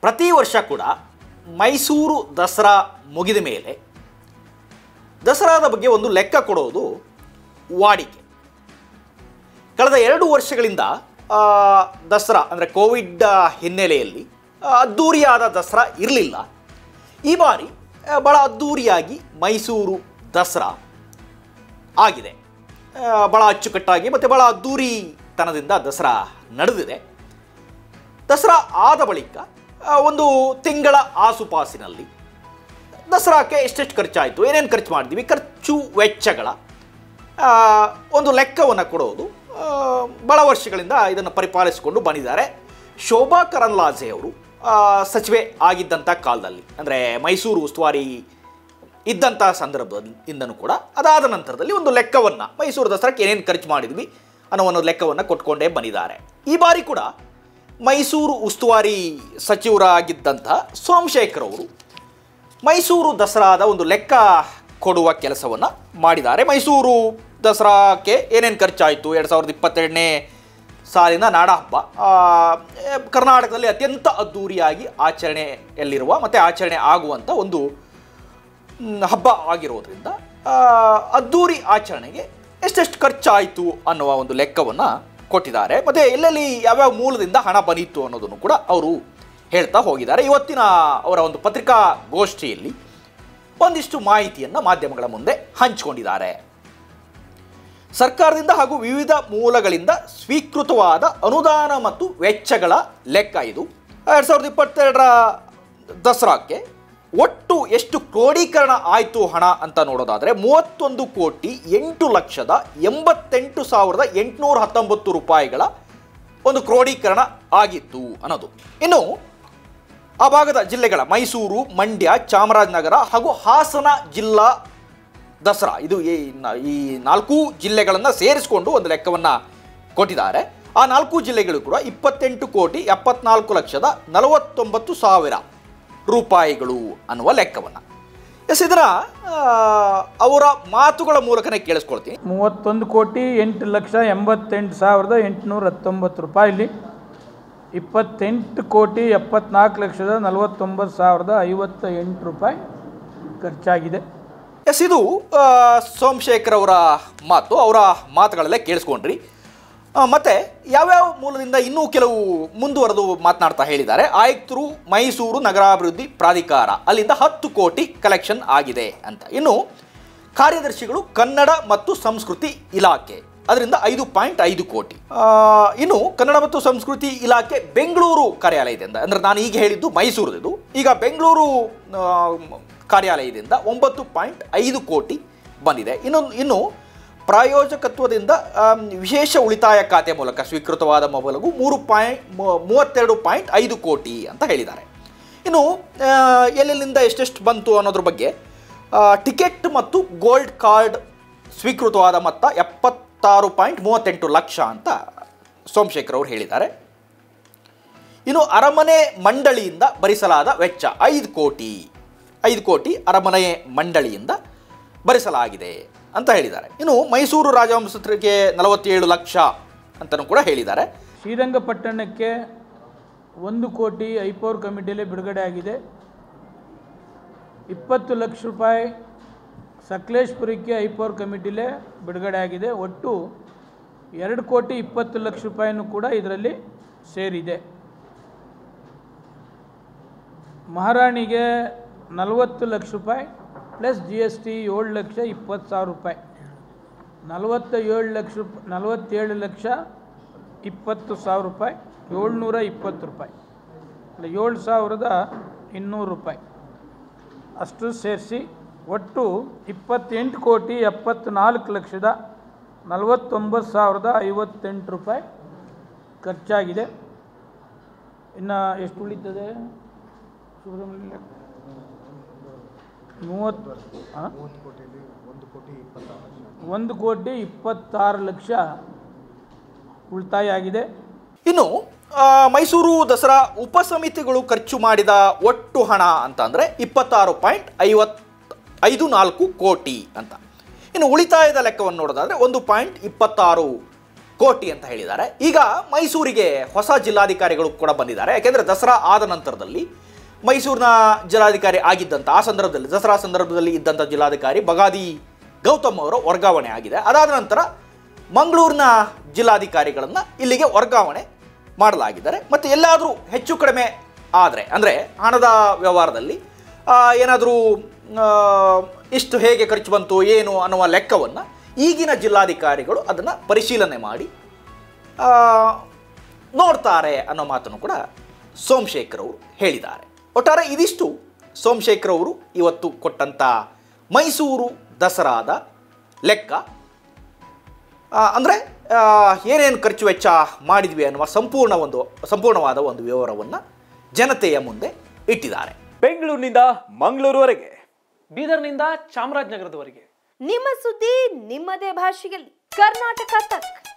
ಪ್ರತಿ ವರ್ಷ ಕೂಡ ಮೈಸೂರು ದಸರಾ ಮುಗಿದ ಮೇಲೆ ದಸರಾದ ಬಗ್ಗೆ ಒಂದು ಲೆಕ್ಕ ಕೊಡೋದು ವಾಡಿಕೆ. ಕಳೆದ 2 ವರ್ಷಗಳಿಂದ ದಸರಾ ಅಂದರೆ ಕೋವಿಡ್ ಹಿನ್ನೆಲೆಯಲ್ಲಿ ಅದ್ಧೂರಿಯಾದ ದಸರಾ ಇರಲಿಲ್ಲ. ಈ ಬಾರಿ ಭಾಳ ಅದ್ಧೂರಿಯಾಗಿ ಮೈಸೂರು ದಸರಾ ಆಗಿದೆ. ಭಾಳ ಅಚ್ಚುಕಟ್ಟಾಗಿ ಮತ್ತು ಭಾಳ ಅದ್ಧೂರಿತನದಿಂದ ದಸರಾ ನಡೆದಿದೆ. ದಸರಾ ಆದ ಬಳಿಕ ಒಂದು ತಿಂಗಳ ಆಸುಪಾಸಿನಲ್ಲಿ ದಸರಾಕ್ಕೆ ಎಷ್ಟೆಷ್ಟು ಖರ್ಚಾಯಿತು, ಏನೇನು ಖರ್ಚು ಮಾಡಿದ್ವಿ, ಖರ್ಚು ವೆಚ್ಚಗಳ ಒಂದು ಲೆಕ್ಕವನ್ನು ಕೊಡೋದು ಭಾಳ ವರ್ಷಗಳಿಂದ ಇದನ್ನು ಪರಿಪಾಲಿಸಿಕೊಂಡು ಬಂದಿದ್ದಾರೆ. ಶೋಭಾ ಕರಂದ್ಲಾಜೆ ಅವರು ಸಚಿವೆ ಆಗಿದ್ದಂಥ ಕಾಲದಲ್ಲಿ, ಅಂದರೆ ಮೈಸೂರು ಉಸ್ತುವಾರಿ ಇದ್ದಂಥ ಸಂದರ್ಭದಿಂದನೂ ಕೂಡ ಅದಾದ ನಂತರದಲ್ಲಿ ಒಂದು ಲೆಕ್ಕವನ್ನು ಮೈಸೂರು ದಸರಾಕ್ಕೆ ಏನೇನು ಖರ್ಚು ಮಾಡಿದ್ವಿ ಅನ್ನೋ ಒಂದು ಲೆಕ್ಕವನ್ನು ಕೊಟ್ಕೊಂಡೇ ಬಂದಿದ್ದಾರೆ. ಈ ಬಾರಿ ಕೂಡ ಮೈಸೂರು ಉಸ್ತುವಾರಿ ಸಚಿವರಾಗಿದ್ದಂಥ ಸೋಮಶೇಖರ್ ಅವರು ಮೈಸೂರು ದಸರಾದ ಒಂದು ಲೆಕ್ಕ ಕೊಡುವ ಕೆಲಸವನ್ನು ಮಾಡಿದ್ದಾರೆ. ಮೈಸೂರು ದಸರಾಕ್ಕೆ ಏನೇನು ಖರ್ಚಾಯಿತು, 2022ನೇ ಸಾಲಿನ ನಾಡಹಬ್ಬ ಕರ್ನಾಟಕದಲ್ಲಿ ಅತ್ಯಂತ ಅದ್ಧೂರಿಯಾಗಿ ಆಚರಣೆಯಲ್ಲಿರುವ ಮತ್ತು ಆಚರಣೆ ಆಗುವಂಥ ಒಂದು ಹಬ್ಬ ಆಗಿರೋದ್ರಿಂದ ಅದ್ಧೂರಿ ಆಚರಣೆಗೆ ಎಷ್ಟೆಷ್ಟು ಖರ್ಚಾಯಿತು ಅನ್ನುವ ಒಂದು ಲೆಕ್ಕವನ್ನು ಕೊಟ್ಟಿದ್ದಾರೆ. ಮತ್ತು ಎಲ್ಲೆಲ್ಲಿ ಯಾವ್ಯಾವ ಮೂಲದಿಂದ ಹಣ ಬಂದಿತ್ತು ಅನ್ನೋದನ್ನು ಕೂಡ ಅವರು ಹೇಳ್ತಾ ಹೋಗಿದ್ದಾರೆ. ಇವತ್ತಿನ ಅವರ ಒಂದು ಪತ್ರಿಕಾಗೋಷ್ಠಿಯಲ್ಲಿ ಒಂದಿಷ್ಟು ಮಾಹಿತಿಯನ್ನು ಮಾಧ್ಯಮಗಳ ಮುಂದೆ ಹಂಚಿಕೊಂಡಿದ್ದಾರೆ. ಸರ್ಕಾರದಿಂದ ಹಾಗೂ ವಿವಿಧ ಮೂಲಗಳಿಂದ ಸ್ವೀಕೃತವಾದ ಅನುದಾನ ಮತ್ತು ವೆಚ್ಚಗಳ ಲೆಕ್ಕ ಇದು. 2022ರ ದಸರಾಕ್ಕೆ ಒಟ್ಟು ಎಷ್ಟು ಕ್ರೋಢೀಕರಣ ಆಯಿತು ಹಣ ಅಂತ ನೋಡೋದಾದರೆ 31,88,819 ರೂಪಾಯಿಗಳ ಒಂದು ಕ್ರೋಢೀಕರಣ ಆಗಿತ್ತು ಅನ್ನೋದು. ಇನ್ನು ಆ ಭಾಗದ ಜಿಲ್ಲೆಗಳ ಮೈಸೂರು, ಮಂಡ್ಯ, ಚಾಮರಾಜನಗರ ಹಾಗೂ ಹಾಸನ ಜಿಲ್ಲಾ ದಸರಾ, ಇದು ಈ 4 ಜಿಲ್ಲೆಗಳನ್ನು ಸೇರಿಸಿಕೊಂಡು ಒಂದು ಲೆಕ್ಕವನ್ನು ಕೊಟ್ಟಿದ್ದಾರೆ. ಆ 4 ಜಿಲ್ಲೆಗಳು ಕೂಡ 28,74,49,000 ರೂಪಾಯಿಗಳು ಅನ್ನುವ ಲೆಕ್ಕವನ್ನು. ಇದರ ಅವರ ಮಾತುಗಳ ಮೂಲಕನೇ ಕೇಳಿಸ್ಕೊಳ್ತೀನಿ. 31,08,88,819 ರೂಪಾಯಿಲಿ 28,74,49,058 ರೂಪಾಯಿ ಖರ್ಚಾಗಿದೆ. ಇದು ಸೋಮಶೇಖರ್ ಅವರ ಮಾತು. ಅವರ ಮಾತುಗಳಲ್ಲೇ ಕೇಳಿಸ್ಕೊಂಡ್ರಿ. ಮತ್ತು ಯಾವ್ಯಾವ ಮೂಲದಿಂದ ಇನ್ನೂ ಕೆಲವು ಮುಂದುವರೆದು ಮಾತನಾಡ್ತಾ ಹೇಳಿದ್ದಾರೆ. ಆಯುಕ್ತರು ಮೈಸೂರು ನಗರಾಭಿವೃದ್ಧಿ ಪ್ರಾಧಿಕಾರ, ಅಲ್ಲಿಂದ 10 ಕೋಟಿ ಕಲೆಕ್ಷನ್ ಆಗಿದೆ ಅಂತ. ಇನ್ನು ಕಾರ್ಯದರ್ಶಿಗಳು ಕನ್ನಡ ಮತ್ತು ಸಂಸ್ಕೃತಿ ಇಲಾಖೆ, ಅದರಿಂದ 5.5 ಕೋಟಿ. ಇನ್ನು ಕನ್ನಡ ಮತ್ತು ಸಂಸ್ಕೃತಿ ಇಲಾಖೆ ಬೆಂಗಳೂರು ಕಾರ್ಯಾಲಯದಿಂದ, ಅಂದರೆ ನಾನು ಈಗ ಹೇಳಿದ್ದು ಮೈಸೂರದು, ಈಗ ಬೆಂಗಳೂರು ಕಾರ್ಯಾಲಯದಿಂದ 9.5 ಕೋಟಿ ಬಂದಿದೆ. ಇನ್ನು ಪ್ರಾಯೋಜಕತ್ವದಿಂದ ವಿಶೇಷ ಉಳಿತಾಯ ಖಾತೆ ಮೂಲಕ ಸ್ವೀಕೃತವಾದ ಮೊಬೈಲ್ಗೂ 32.5 ಕೋಟಿ ಅಂತ ಹೇಳಿದ್ದಾರೆ. ಇನ್ನು ಎಲ್ಲೆಲ್ಲಿಂದ ಎಷ್ಟೆಷ್ಟು ಬಂತು ಅನ್ನೋದ್ರ ಬಗ್ಗೆ ಟಿಕೆಟ್ ಮತ್ತು ಗೋಲ್ಡ್ ಕಾರ್ಡ್ ಸ್ವೀಕೃತವಾದ ಮೊತ್ತ 76.38 ಲಕ್ಷ ಅಂತ ಸೋಮಶೇಖರ್ ಅವರು ಹೇಳಿದ್ದಾರೆ. ಇನ್ನು ಅರಮನೆ ಮಂಡಳಿಯಿಂದ ಭರಿಸಲಾದ ವೆಚ್ಚ 5 ಕೋಟಿ ಅರಮನೆ ಮಂಡಳಿಯಿಂದ ಭರಿಸಲಾಗಿದೆ ಅಂತ ಹೇಳಿದ್ದಾರೆ. ಇನ್ನು ಮೈಸೂರು ರಾಜವಂಶಸ್ಥರಿಗೆ 47 ಲಕ್ಷ ಅಂತಲೂ ಕೂಡ ಹೇಳಿದ್ದಾರೆ. ಶ್ರೀರಂಗಪಟ್ಟಣಕ್ಕೆ 1 ಕೋಟಿ ಐಪೋರ್ ಕಮಿಟಿಯಲ್ಲಿ ಬಿಡುಗಡೆ ಆಗಿದೆ. 20 ಲಕ್ಷ ರೂಪಾಯಿ ಸಕಲೇಶ್ಪುರಕ್ಕೆ ಐಪೋರ್ ಕಮಿಟಿಲೇ ಬಿಡುಗಡೆ ಆಗಿದೆ. ಒಟ್ಟು 2,20 ಲಕ್ಷ ರೂಪಾಯಿನೂ ಕೂಡ ಇದರಲ್ಲಿ ಸೇರಿದೆ. ಮಹಾರಾಣಿಗೆ 40 ಲಕ್ಷ ರೂಪಾಯಿ ಪ್ಲಸ್ GST 7,20,000 ರೂಪಾಯಿ, 47,20,000 ರೂಪಾಯಿ, 720 ರೂಪಾಯಿ, 7,200 ರೂಪಾಯಿ ಅಷ್ಟು ಸೇರಿಸಿ ಒಟ್ಟು 28,74,49,058 ರೂಪಾಯಿ ಖರ್ಚಾಗಿದೆ. ಇನ್ನು ಎಷ್ಟು ಉಳಿತದೆ ಸುಬ್ರಹ್ಮಣ್ಯ? 1,26 ಲಕ್ಷ ಉಳಿತಾಯ ಆಗಿದೆ. ಇನ್ನು ಮೈಸೂರು ದಸರಾ ಉಪಸಮಿತಿಗಳು ಖರ್ಚು ಮಾಡಿದ ಒಟ್ಟು ಹಣ ಅಂತ ಅಂದರೆ 26.54 ಕೋಟಿ ಅಂತ. ಇನ್ನು ಉಳಿತಾಯದ ಲೆಕ್ಕವನ್ನು ನೋಡೋದಾದರೆ 1.26 ಕೋಟಿ ಅಂತ ಹೇಳಿದ್ದಾರೆ. ಈಗ ಮೈಸೂರಿಗೆ ಹೊಸ ಜಿಲ್ಲಾಧಿಕಾರಿಗಳು ಕೂಡ ಬಂದಿದ್ದಾರೆ. ಯಾಕೆಂದರೆ ದಸರಾ ಆದ ನಂತರದಲ್ಲಿ ಮೈಸೂರಿನ ಜಿಲ್ಲಾಧಿಕಾರಿ ಆಗಿದ್ದಂಥ ಆ ಸಂದರ್ಭದಲ್ಲಿ ದಸರಾ ಸಂದರ್ಭದಲ್ಲಿ ಇದ್ದಂಥ ಜಿಲ್ಲಾಧಿಕಾರಿ ಬಗಾದಿ ಗೌತಮ್ ಅವರು ವರ್ಗಾವಣೆ ಆಗಿದೆ. ಅದಾದ ನಂತರ ಮಂಗಳೂರಿನ ಜಿಲ್ಲಾಧಿಕಾರಿಗಳನ್ನು ಇಲ್ಲಿಗೆ ವರ್ಗಾವಣೆ ಮಾಡಲಾಗಿದ್ದಾರೆ. ಮತ್ತು ಎಲ್ಲಾದರೂ ಹೆಚ್ಚು ಕಡಿಮೆ ಆದರೆ ಅಂದರೆ ಹಣದ ವ್ಯವಹಾರದಲ್ಲಿ ಏನಾದರೂ ಇಷ್ಟು ಹೇಗೆ ಖರ್ಚು ಬಂತು ಏನು ಅನ್ನುವ ಲೆಕ್ಕವನ್ನು ಈಗಿನ ಜಿಲ್ಲಾಧಿಕಾರಿಗಳು ಅದನ್ನು ಪರಿಶೀಲನೆ ಮಾಡಿ ನೋಡ್ತಾರೆ ಅನ್ನೋ ಮಾತನ್ನು ಕೂಡ ಸೋಮಶೇಖರ್ ಅವರು ಹೇಳಿದ್ದಾರೆ. ಒಟ್ಟಾರೆ ಇದಿಷ್ಟು ಸೋಮಶೇಖರ್ ಅವರು ಇವತ್ತು ಕೊಟ್ಟಂಥ ಮೈಸೂರು ದಸರಾದ ಲೆಕ್ಕ. ಅಂದರೆ ಏನೇನು ಖರ್ಚು ವೆಚ್ಚ ಮಾಡಿದ್ವಿ ಅನ್ನುವ ಸಂಪೂರ್ಣವಾದ ಒಂದು ವಿವರವನ್ನು ಜನತೆಯ ಮುಂದೆ ಇಟ್ಟಿದ್ದಾರೆ. ಬೆಂಗಳೂರಿನಿಂದ ಮಂಗಳೂರುವರೆಗೆ, ಬೀದರ್ನಿಂದ ಚಾಮರಾಜನಗರದವರೆಗೆ ನಿಮ್ಮ ಸುದ್ದಿ ನಿಮ್ಮದೇ ಭಾಷೆಯಲ್ಲಿ ಕರ್ನಾಟಕ ತಕ್.